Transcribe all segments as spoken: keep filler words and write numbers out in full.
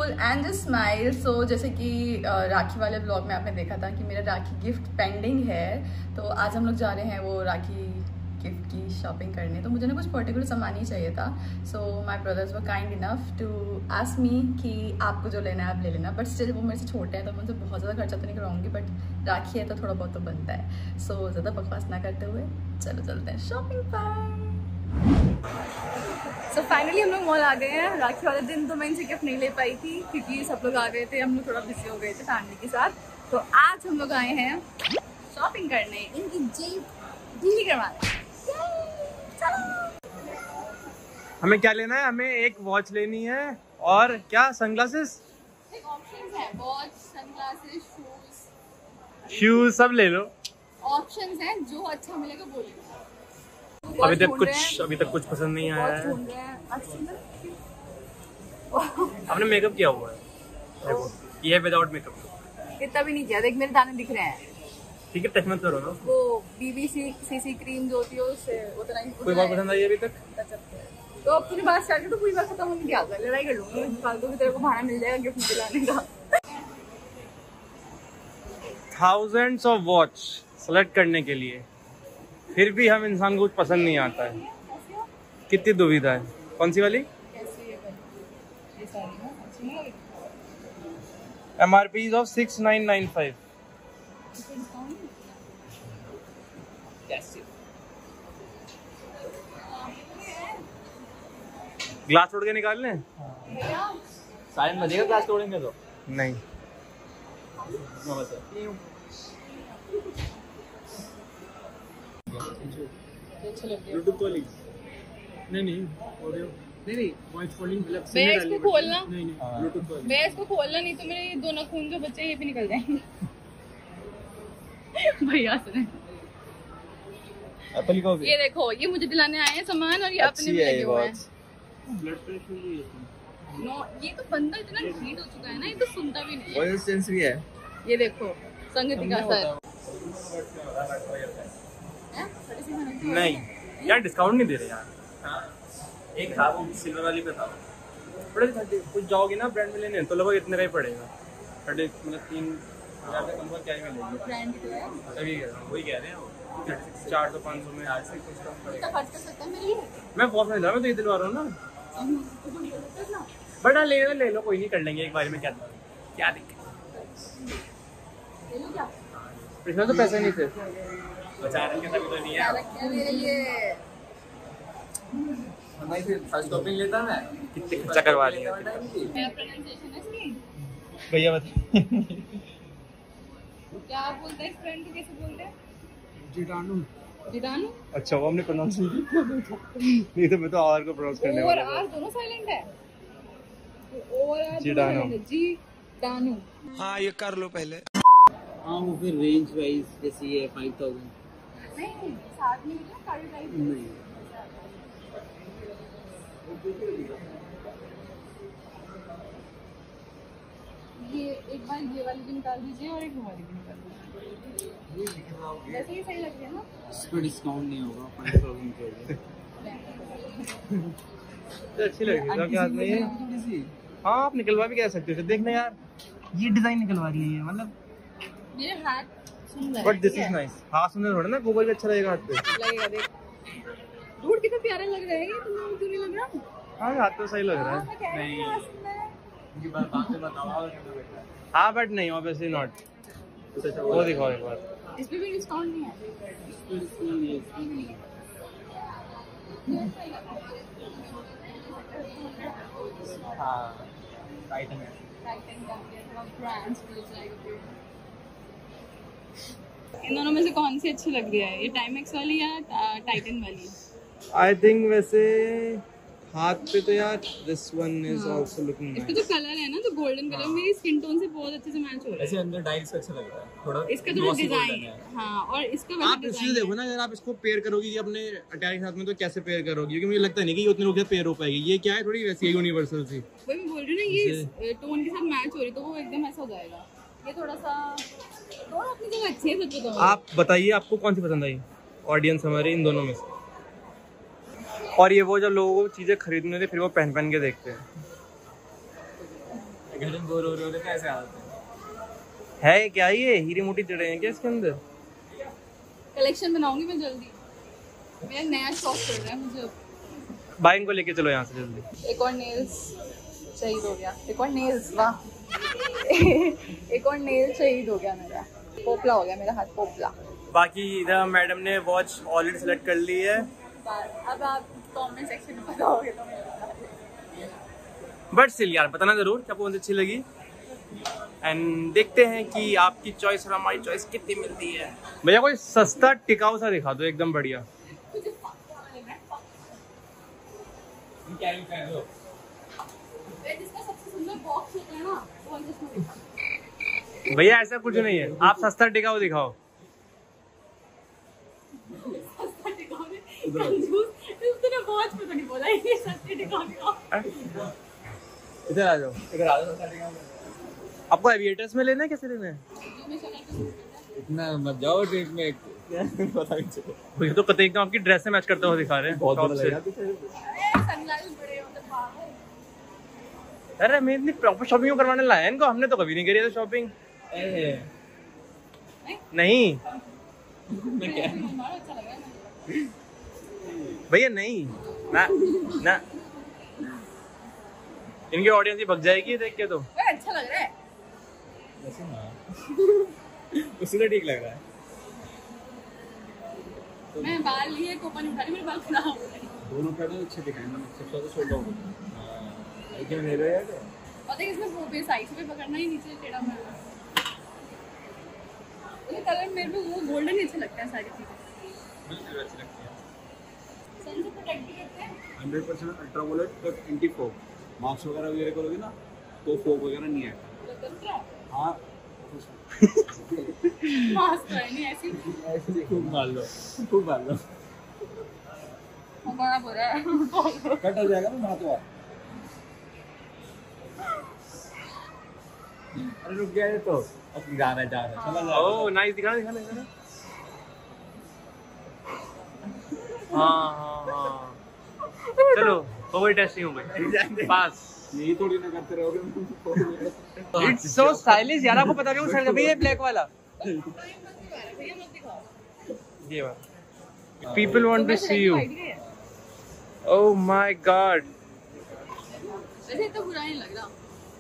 Beautiful and smile. सो जैसे कि राखी वाले ब्लॉग में आपने देखा था कि मेरा राखी गिफ्ट पेंडिंग है, तो आज हम लोग जा रहे हैं वो राखी गिफ्ट की शॉपिंग करने। तो मुझे ना कुछ पर्टिकुलर सामान ही चाहिए था। So my brothers were kind enough to ask me कि आपको जो लेना है आप ले लेना, बट स्टिल वो मेरे से छोटे हैं तो मैं उनसे बहुत ज़्यादा खर्चा तो नहीं कराऊंगी, बट राखी है तो थोड़ा बहुत तो बनता है। सो so, ज़्यादा बकवास ना करते हुए चलो चलते हैं शॉपिंग पर। सो फाइनली हम लोग मॉल आ गए हैं। राखी वाले दिन तो मैं इनसे गिफ्ट नहीं ले पाई थी क्योंकि सब लोग आ गए थे, हम लोग थोड़ा बिजी हो गए थे फैमिली के साथ। तो आज हम लोग आए हैं शॉपिंग करने, इनकी जेब ढीली करवाने। हमें क्या लेना है? हमें एक वॉच लेनी है और क्या सनग्लासेस, एक ऑप्शंस है, वॉच, सनग्लासेस, शूज शूज सब ले लो। ऑप्शंस हैं, जो अच्छा मिलेगा वो ले लो। अभी तक कुछ अभी तक कुछ पसंद नहीं आया है। आपने मेकअप किया हुआ है? देखो ये है विदाउट मेकअप। इतना भी नहीं किया, देख मेरे दाने दिख रहे हैं। ठीक है टच मत करो ना। वो बीबीसी सीसी क्रीम जो होती है उससे उतना ही। कोई बात पसंद आई अभी तक? तो अब तूने बात स्टार्ट की तो पूरी बात खत्म होने क्या होगा, लड़ाई कर लूंगी फालतू की। तेरे को बहाना मिल जाएगा गिफ्ट दिलाने का। थाउजेंड्स ऑफ वॉच सेलेक्ट करने के लिए, फिर भी हम इंसान को कुछ पसंद नहीं आता है। कितनी दुविधा है। कौन सी वाली? M R P of six nine nine five. Glass तोड़ के निकाल लें? साइड में देखा ग्लास तोड़ेंगे तो नहीं। ब्लूटूथ कॉलिंग नहीं नहीं ऑडियो नहीं नहीं वॉइस कॉलिंग मतलब मैं इसको खोलना नहीं नहीं ब्लूटूथ कॉलिंग मैं इसको खोलना नहीं तो मेरे ये दोनों खून जो बच्चे ये भी निकल जाएंगे। भैया सुने, एप्पल का ये देखो ये मुझे दिलाने आए हैं सामान और ये अपने में लगे हुए हैं। ब्लड प्रेशर भी नो ये तो बंदा इतना हीट हो चुका है ना, ये तो सुनता भी नहीं है। वॉइस सेंस भी है। ये देखो संगति का असर। नहीं यार डिस्काउंट नहीं दे रहे यार। एक था वो सिल्वर वाली पे था, बड़े कुछ जाओगे ना ब्रांड में लेने तो लगभग इतने का ही पड़ेगा। थर्टी मतलब तीन हजार से कम का क्या ही मिलेगी। ब्रांड है तभी वही कह रहे हैं वो चार सौ पाँच सौ में आज से कुछ कम पड़ेगा। खर्च कर सकता है मेरे लिए। मैं बहुत नहीं मैं तो ये दिलवा रहा हूँ ना। बट हाँ ले लो ले लो कोई नहीं, कर लेंगे एक बार में। क्या क्या दिक्कत? इसमें तो पैसे नहीं थे बचा रखे तभी तो नहीं है मेरे लिए। फर्स्ट टॉपिंग लेता मैं कितने खर्चा करवा लिया क्या प्रोनाउंसिएशन है इसकी? भैया बता। क्या बोलते हैं फ्रेंड को, कैसे बोलते हैं? जीटाणु जीटाणु। अच्छा वो हमने प्रोनाउंस नहीं किया। नहीं तो मैं तो आर को प्रोनाउंस करने और वाला आर दोनों साइलेंट है। और आर जीटाणु। जीटाणु। हाँ ये कर लो पहले। हाँ वो फिर रेंज वाइज जैसे ये फाइव थाउजेंड नहीं साथ में ना कार्ड टाइप नहीं। ये एक बार ये वाली भी निकाल दीजिए और एक वो वाली भी निकाल दीजिए। वैसे ही सही लग रही है ना? इस पर डिस्काउंट नहीं होगा। फाइव थाउजेंड के लिए तो अच्छी लगी क्या नहीं है? थोड़ी सी हाँ आप निकलवा भी कह सकते हो। देखना यार ये डिजाइन निकलवा रही है ये मतलब मेरे हाथ सुंदर है। But this is nice. हाथ सुंदर थोड़ा ना, गोबर भी अच्छा लगेगा हाथ पे। लगेगा देख। दूर कितना प्यारा लग रहा है ये, तुम्हें क्यों नहीं लग रहा? हाँ हाथ तो सही लग रहा है। नहीं इनकी बात बात से बताओ। हाँ बट नहीं ऑब्वियसली नॉट। वो दिखाओ एक बार। इस पे भी डिस्काउंट नहीं है। इस पर डिस्काउंट नहीं है, इस पर नहीं है। हाँ टाइटन है। इन दोनों में से कौन सी अच्छी लग रही है, ये टाइमेक्स वाली या टाइटन वाली? आई थिंक वैसे हाथ पे तो यार this one is also looking इसका जो कलर है ना तो गोल्डन कलर मेरी स्किन टोन से बहुत अच्छे से मैच हो रहा है। ऐसे अंदर डाइल्स अच्छा लग रहा है थोड़ा। इसका जो डिजाइन हाँ और इसका आप इसलिए देखो ना, अगर आप इसको पेयर करोगी कि अपने अटैक के साथ में तो कैसे पेयर करोगी, क्योंकि मुझे लगता नहीं कि ये उतने लोग पेयर हो पाएगी। ये क्या है थोड़ी वैसी यूनिवर्सल सी। वही मैं बोल रही हूँ ना, ये टोन के साथ मैच हो रही तो वो एकदम ऐसा हो जाएगा। ये थोड़ा सा दोनों अपनी जगह अच्छे हैं सच बताऊं। आप बताइए आपको कौन सी पसंद आई ऑडियंस हमारी इन दोनों में से? और ये वो जब लोगों को चीजें खरीदने थे फिर वो पहन पहन के देखते हैं। घर में बोर हो रहे होते कैसे आते है क्या ये हीरे मोती जड़े हैं क्या इसके अंदर? कलेक्शन बनाऊंगी मैं जल्दी, मेरा नया शौक चल रहा है मुझे। भाई इनको लेके चलो यहाँ से जल्दी। एक और नेल्स शहीद हो गया, एक और नेल्स, वाह एक और नेल शहीद हो गया मेरा, पोपला हो गया मेरा हाथ, पोपला। बाकी इधर मैडम ने वॉच ऑलरेडी सेलेक्ट कर ली है। अब आप कमेंट सेक्शन में बताओगे तो मैं बता दूंगी। बट स्टिल यार बताना जरूर क्या कौन सी अच्छी लगी, एंड देखते हैं कि आपकी चॉइस और हमारी चॉइस कितनी मिलती है। भैया कोई सस्ता टिकाऊ सा दिखा दो एकदम बढ़िया। भैया ऐसा कुछ नहीं है, आप सस्ता टिकाऊ दिखाओ। इधर आ जाओ, इधर आ जाओ। आपको एविएटर्स में लेना है कैसे लेना है? इतना मत जाओ ट्रिप में पता नहीं चलो। भैया तो कतई एकदम आपकी ड्रेस से मैच करते हुए दिखा रहे हैं। बहुत बड़ा लगा। अरे मैं इतनी प्रॉपर शॉपिंग करवाने लाया इनको, हमने तो कभी नहीं करी है शॉपिंग। नहीं भैया नहीं ना ना, इनकी ऑडियंस ही भग जाएगी देख के। तो अच्छा लग रहा है उसी का ठीक लग रहा है। मैं बाल लिए कोपन उठा रही, मेरे बाल खराब हो गए। दोनों पैटर्न अच्छे दिखाए ना, सबसे ज्यादा शोल्डर होगा। हां क्या ले रहे हो यार? और देख इसमें वो भी साइड से पकड़ना ही नीचे टेढ़ा मारना। ये कलर मेरे को वो गोल्डन ही अच्छा लगता है, सारी चीजें बिल्कुल अच्छी लगती है। सन से प्रोटेक्ट भी करते हैं। Hundred percent ultra violet plus anti fog. Mask वगैरह वगैरह करोगे ना तो फॉग वगैरह नहीं आएगा। हाँ मास्क है नहीं ऐसी ऐसे खूब मार लो, खूब मार लो, बड़ा बुरा है। कट हो जाएगा ना हाथ वाला। अरे रुक गया ये तो, अब जा रहा है जा रहा है समझ रहा है। ओह नाइस, दिखाना दिखाना दिखाना। हाँ हाँ हाँ चलो ओवर टेस्टिंग हो गई, पास। यही थोड़ी ना करते रहोगे। इट्स सो स्टाइलिश यार, आपको पता क्यों शर्ट है ये ब्लैक वाला? ये वाला people want to see you. Oh my God, वैसे तो बुरा नहीं लग रहा।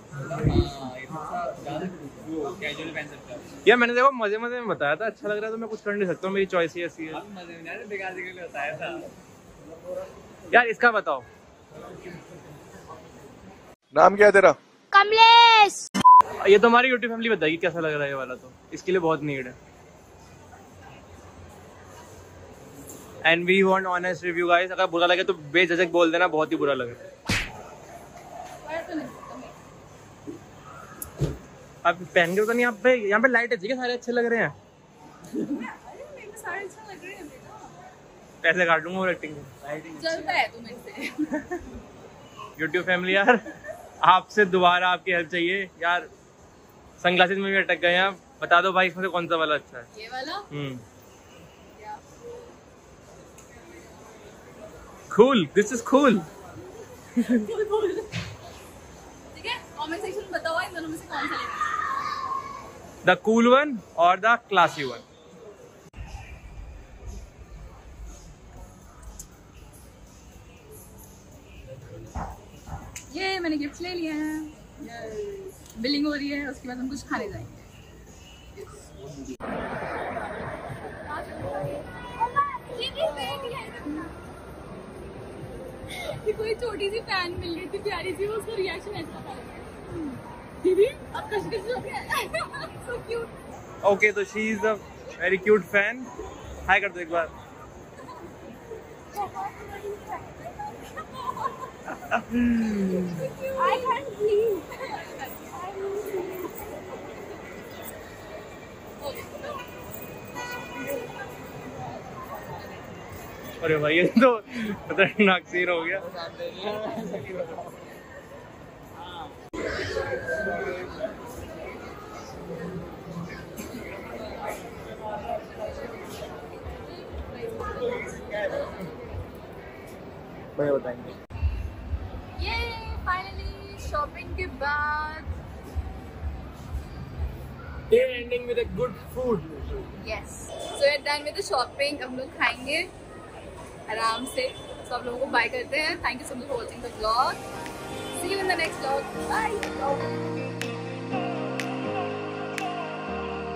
कैजुअल पहन सकते हो यार मैंने देखो मजे मजे में बताया था, अच्छा लग रहा है तो मैं कुछ कर नहीं सकता हूँ, मेरी चॉइस ही ऐसी है। मजे में नहीं दिखाने के लिए बताया था यार इसका बताओ नाम क्या है तेरा? कमलेश। ये तो हमारी यूट्यूब फैमिली बताएगी कैसा लग रहा है ये वाला, तो इसके लिए बहुत नीड है। And we want honest review guys, अगर बुरा लगे तो बेझिझक बोल देना बहुत ही बुरा लगे। आप पहन के तो नहीं, आप पे यहाँ पे लाइट अच्छी है, सारे अच्छे लग रहे हैं। पैसे काट लूंगा और एक्टिंग चलता है तू मेरे से। यूट्यूब फैमिली यार आपसे दोबारा आपकी हेल्प चाहिए यार, सनग्लासेस में भी अटक गए हैं, बता दो भाई इसमें से कौन सा वाला अच्छा है? ये वाला। Hmm cool, this is cool. ठीक है, कमेंट सेक्शन में बताओ इन दोनों में से कौन सा लेना है। द कूल वन और द क्लासी वन। ये मैंने गिफ्ट ले लिया है, बिलिंग हो रही है, उसके बाद हम कुछ खाने जाएंगे। कोई छोटी सी फैन मिल गई थी प्यारी सी, उसका रिएक्शन ऐसा था दीदी अब कश-कश हो गया। So cute. ओके तो she is a very cute fan. Hi कर दो एक बार। I can't breathe. अरे भाई ये तो खतरनाक सीन हो गया। भैया बताएंगे। ये फाइनली शॉपिंग के बाद Day ending with a good food. Yes. So we're done with the shopping. हम लोग खाएंगे आराम से. So आप लोगों को बाय करते हैं. Thank you so much for watching the vlog. See you in the next vlog. Bye.